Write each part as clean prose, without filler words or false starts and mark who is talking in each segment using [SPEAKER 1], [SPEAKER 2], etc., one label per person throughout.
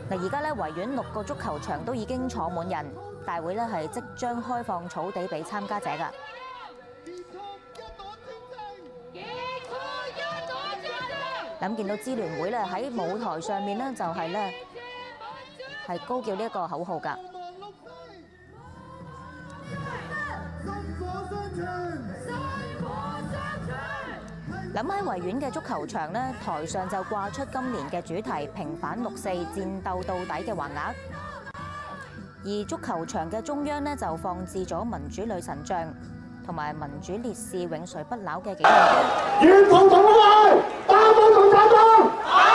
[SPEAKER 1] 嗱，而家咧維園6個足球場都已經坐滿人，大會咧係即將開放草地俾參加者㗎。咁見到支聯會咧喺舞台上面咧就係高叫呢一個口號㗎。咁喺維園嘅足球場咧，台上就掛出今年嘅主題平反6·4戰鬥到底嘅橫額，而足球場嘅中央咧就放置咗民主女神像同埋民主烈士永垂不朽嘅紀念碑。
[SPEAKER 2] 願同同來，打倒共產黨！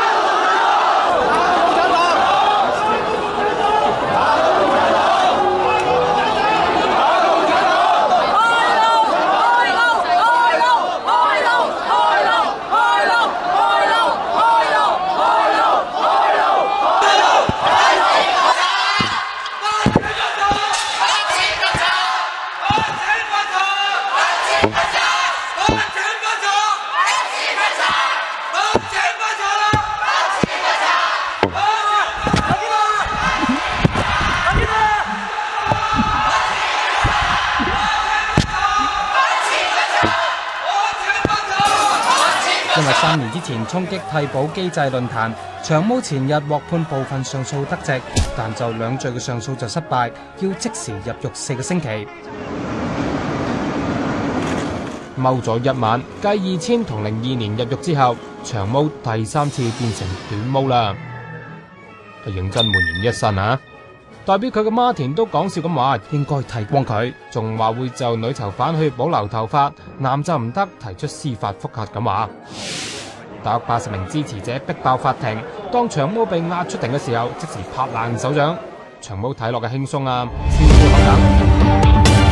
[SPEAKER 3] 因為3年之前衝擊替補機制論壇，長毛前日獲判部分上訴得直，但就2罪嘅上訴就失敗，要即時入獄4個星期。踎咗1晚，繼2000同02年入獄之後，長毛第3次變成短毛啦，係認真煥然一新啊！代表佢嘅媽田都講笑咁話，應該剃光佢，仲話會就女囚犯去保留頭髮，男就唔得，提出司法覆核咁話。大約80名支持者逼爆法庭，當長毛被押出庭嘅時候，即時拍爛手掌。長毛睇落嘅輕鬆啊，先呼後等。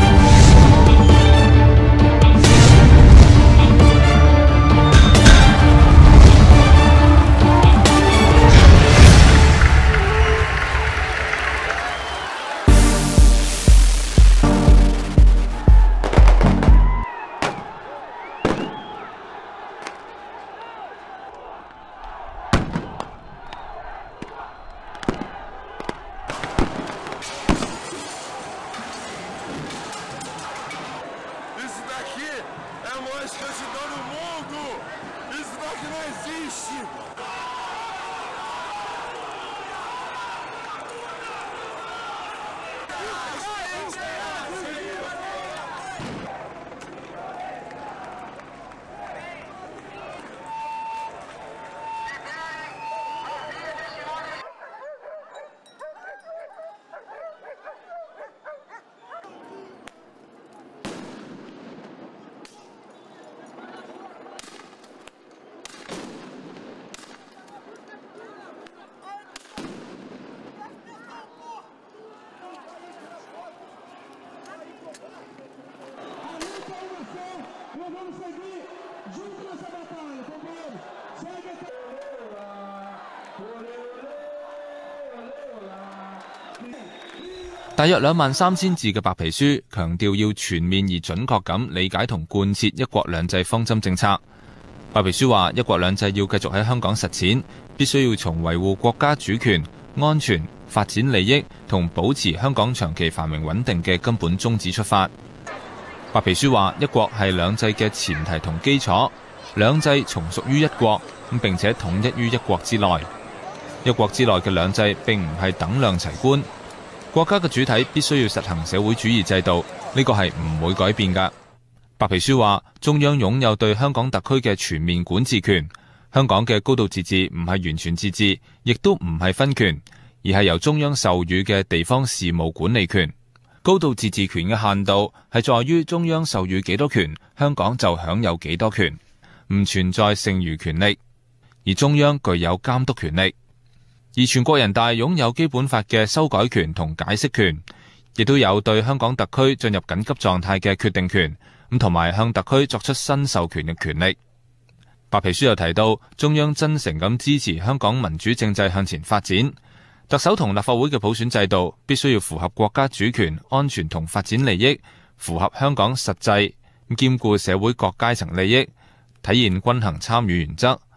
[SPEAKER 4] 大約23000字嘅白皮書，強調要全面而準確咁理解同貫徹一國兩制方針政策。白皮書話，一國兩制要繼續喺香港實踐，必須要從維護國家主權、安全、發展利益同保持香港長期繁榮穩定嘅根本宗旨出發。白皮書話，一國係兩制嘅前提同基礎，兩制從屬於一國，並且統一於一國之內。一國之內嘅兩制並唔係等量齊觀。國家嘅主體必須要實行社會主義制度，呢個係唔會改變㗎。白皮書話，中央擁有對香港特區嘅全面管治權，香港嘅高度自治唔係完全自治，亦都唔係分權，而係由中央授予嘅地方事務管理權。高度自治權嘅限度係在於中央授予幾多權，香港就享有幾多權，唔存在剩餘權力，而中央具有監督權力。而全國人大擁有基本法嘅修改權同解釋權，亦都有對香港特區進入緊急狀態嘅決定權，同埋向特區作出新授權嘅權力。白皮書又提到，中央真誠咁支持香港民主政制向前發展，特首同立法會嘅普選制度必須要符合國家主權、安全同發展利益，符合香港實際，兼顧社會各階層利益，體現均衡參與原則。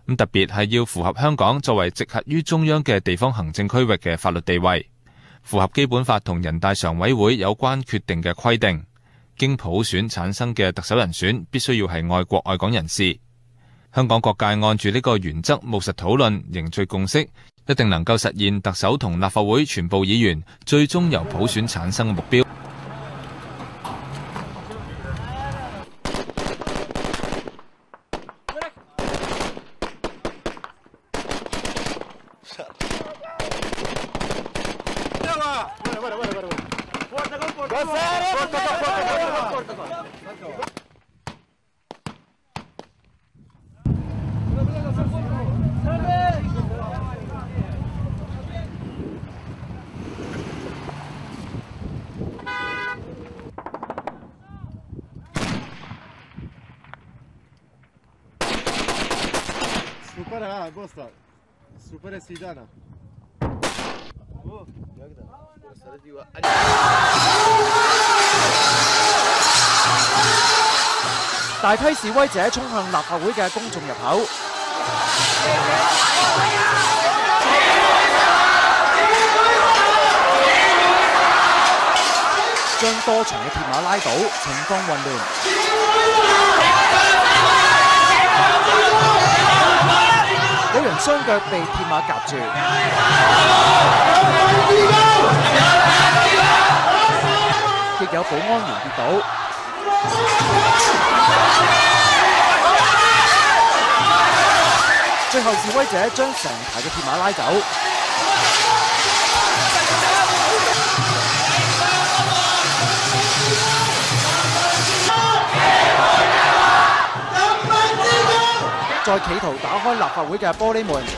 [SPEAKER 4] 咁特別係要符合香港作為直轄於中央嘅地方行政區域嘅法律地位，符合基本法同人大常委會有關決定嘅規定。經普選產生嘅特首人選必須要係愛國愛港人士。香港各界按住呢個原則務實討論，凝聚共識，一定能夠實現特首同立法會全部議員最終由普選產生嘅目標。
[SPEAKER 5] 大批示威者衝向立法會嘅公眾入口，將多重嘅鐵馬拉倒，情況混亂。有人雙腳被鐵馬夾住，亦有保安員跌倒。最後示威者將成排嘅鐵馬拉走。再企圖打開立法會嘅玻璃門。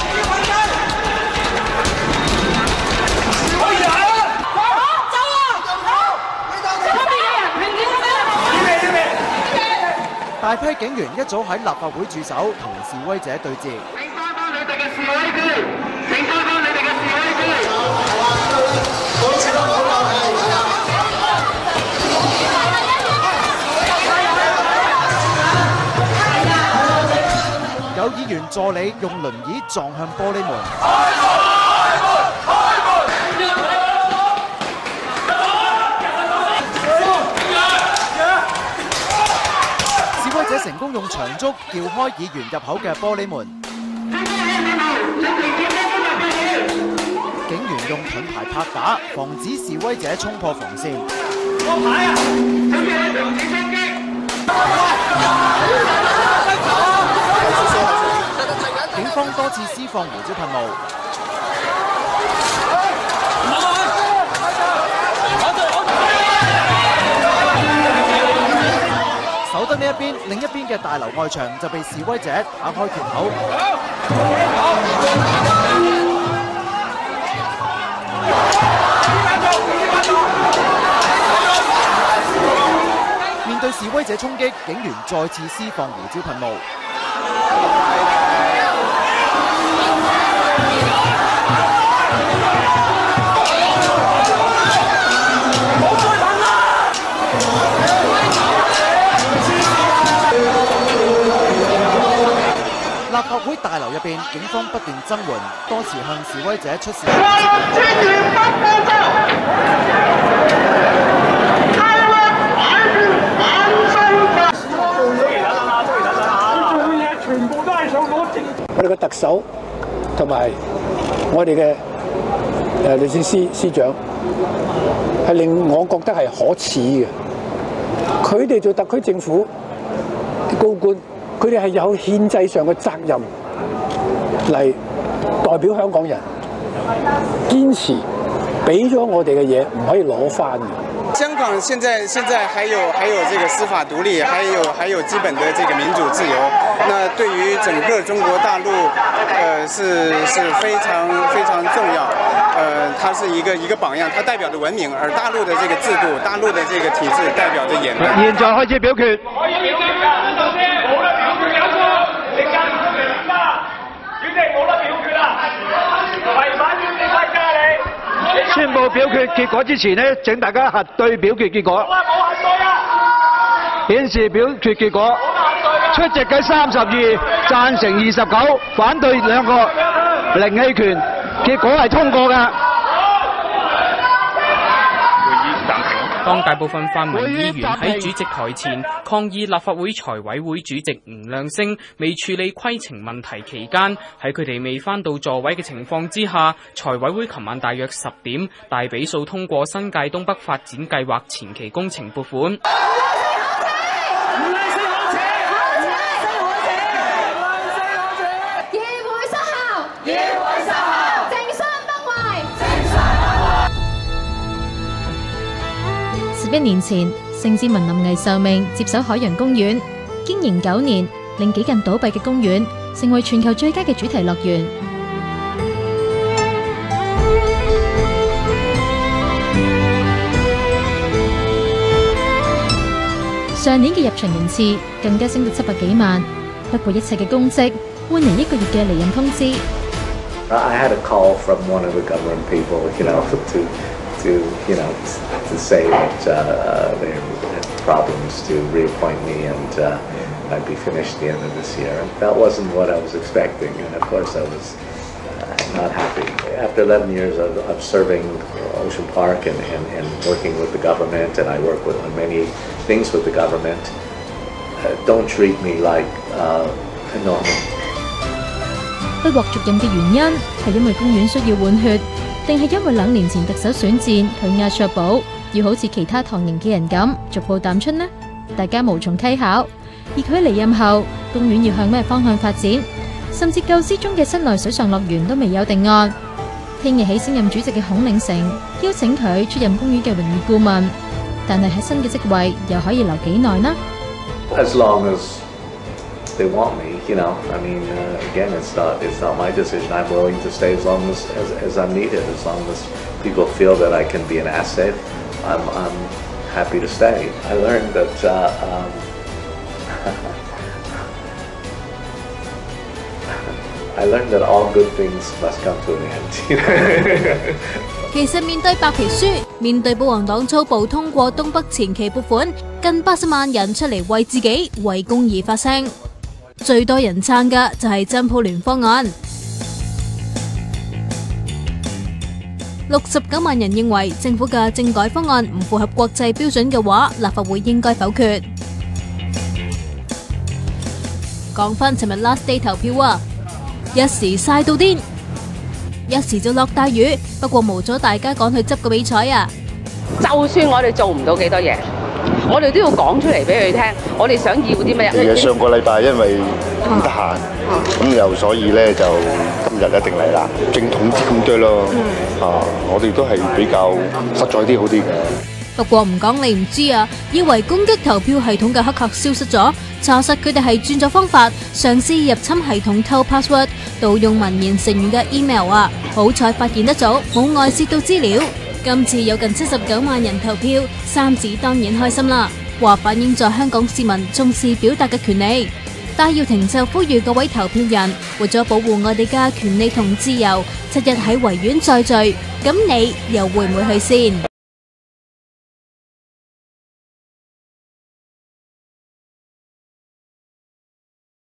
[SPEAKER 5] 大批警員一早喺立法會駐守，同示威者對峙。請翻返你哋嘅示威區！請翻返你哋嘅示威區！有議員助理用輪椅撞向玻璃門。示威者成功用長竹撬開議員入口嘅玻璃門，警員用盾牌拍打，防止示威者衝破防線。警方多次施放胡椒噴霧。守得呢一邊，另一邊嘅大樓外牆就被示威者打開缺口。面對示威者衝擊，警員再次施放胡椒噴霧。立法會大樓入邊，警方不斷增援，多次向示威者出示。
[SPEAKER 6] 我哋嘅特首同埋我哋嘅律政司司長係令我覺得係可恥嘅。佢哋做特區政府高官，佢哋係有憲制上嘅責任嚟代表香港人，堅持俾咗我哋嘅嘢唔可以攞翻嘅。
[SPEAKER 7] 香港現在還有這個司法獨立，還有基本的這個民主自由。那對於整個中國大陸，是非常非常重要。它是一個榜樣，它代表着文明，而大陸的這個制度、大陸的這個體制代表着言論。
[SPEAKER 5] 現在開始表決。
[SPEAKER 8] 可以表決㗎，冇得表決搞錯，你間唔中嚟啦，主席冇得表決啦，違反表決規則你。
[SPEAKER 5] 宣布表決結果之前呢，請大家核對表決結果。
[SPEAKER 8] 冇核對啊！
[SPEAKER 5] 顯示表決結果。
[SPEAKER 8] 冇核對啊！
[SPEAKER 9] 出席嘅32，贊成29，反對2個，零棄權，結果係通過㗎。
[SPEAKER 10] 當大部分泛民議員喺主席台前抗議立法會財委會主席吳亮星未處理規程問題期間，喺佢哋未返到座位嘅情況之下，財委會琴晚大約10點大比數通過新界東北發展計劃前期工程撥款。
[SPEAKER 11] 11年前，盛智文臨危受命接手海洋公園，經營9年，令幾近倒閉嘅公園成為全球最佳嘅主題樂園。上年嘅入場人次更加升到700幾萬，不過一切嘅功績換嚟1個月嘅離任通知。
[SPEAKER 12] I had a call from one of the government people, to say that they had problems to reappoint me and I'd be finished at the end of this year. And that wasn't what I was expecting, and of course I was not happy. After 11 years of serving Ocean Park and working with the government, and I work on many things with the government, don't treat me like a normal.
[SPEAKER 11] 不獲續任嘅原因係因為公園需要換血，定係因為2年前特首選戰佢押卓寶要好似其他唐營嘅人咁逐步淡出呢？大家無從稽考。而佢離任後，公園要向咩方向發展，甚至構思中嘅室內水上樂園都未有定案。聽日起新任主席嘅孔令成邀請佢出任公園嘅榮譽顧問，但係喺新嘅職位又可以留幾耐呢？
[SPEAKER 12] As long as they want me, again, it's not my decision. I'm willing to stay as long as I'm needed. As long as people feel that I can be an asset, I'm happy to stay. I learned that I learned that all good things must come to an end.
[SPEAKER 11] 其實面對白皮書，面對保皇黨粗暴通過東北前期撥款，近80萬人出嚟為自己、為公義發聲。最多人撐嘅就係真普聯方案。69萬人認為政府嘅政改方案唔符合國際標準嘅話，立法會應該否決。講返尋日 last day 投票啊，一時曬到癲，一時就落大雨，不過無阻大家趕去執個比賽啊！
[SPEAKER 13] 就算我哋做唔到幾多嘢，我哋都要講出嚟俾佢聽，我哋想要啲乜嘢。
[SPEAKER 14] 上個禮拜因為唔得閒，咁又所以咧就今日一定嚟啦，正統啲咁多咯。我哋都係比較實在啲好啲嘅。
[SPEAKER 11] 不過唔講你唔知啊，以為攻擊投票系統嘅黑客消失咗，查實佢哋係轉咗方法，嘗試入侵系統偷 password， 盜用民研成員嘅 email 啊！好彩發現得早，冇外泄到資料。今次有近79萬人投票，三子當然開心啦，話反映咗香港市民重視表達嘅權利。戴耀廷就呼籲各位投票人，為咗保護我哋嘅權利同自由，7日喺維園再聚，咁你又會唔會去先？